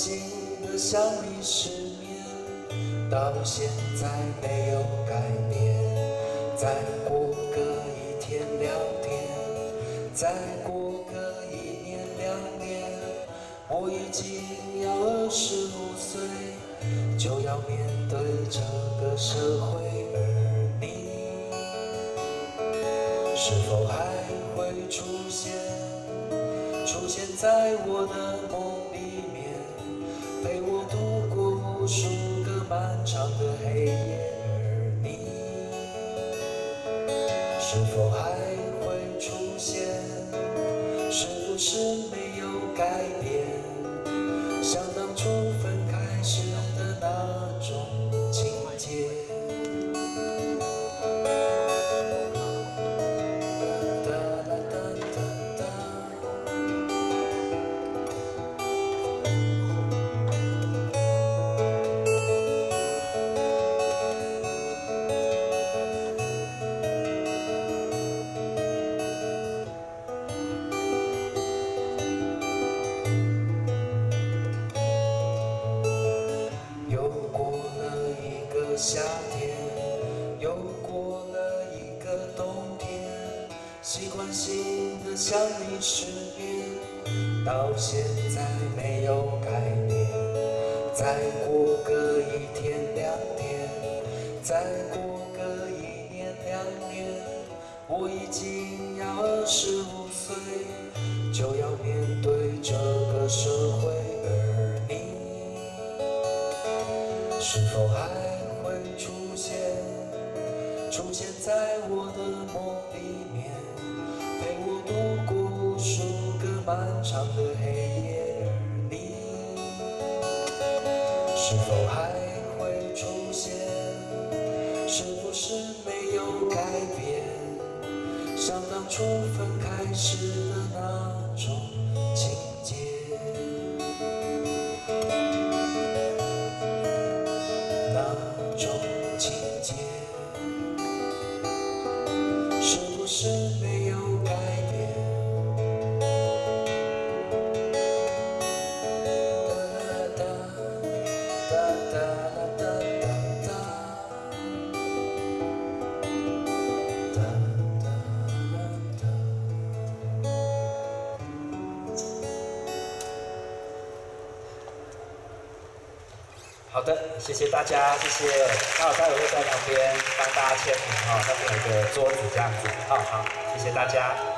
性的像你失眠，到现在没有改变。再过个一天2天，再过个1年2年，我已经要25岁，就要面对这个社会，而你是否还会出现在我的梦里面，陪我度过无数个漫长的黑夜，而你是否还会出现？是不是没有改变？像当初分开时的那种情节。夏天又过了一个冬天，习惯性的想你失眠，到现在没有改变。再过个1天2天，再过个1年2年，我已经要25岁，就要面对这个社会，而你是否还会出现在我的梦里面，陪我度过无数个漫长的黑夜，而你是否还会出现？是不是没有改变？像当初分开时的那种情节。是不是没有改变？好的，谢谢大家，谢谢。那我待会会在旁边帮大家签名哈，那边有个桌子这样子。好，谢谢大家。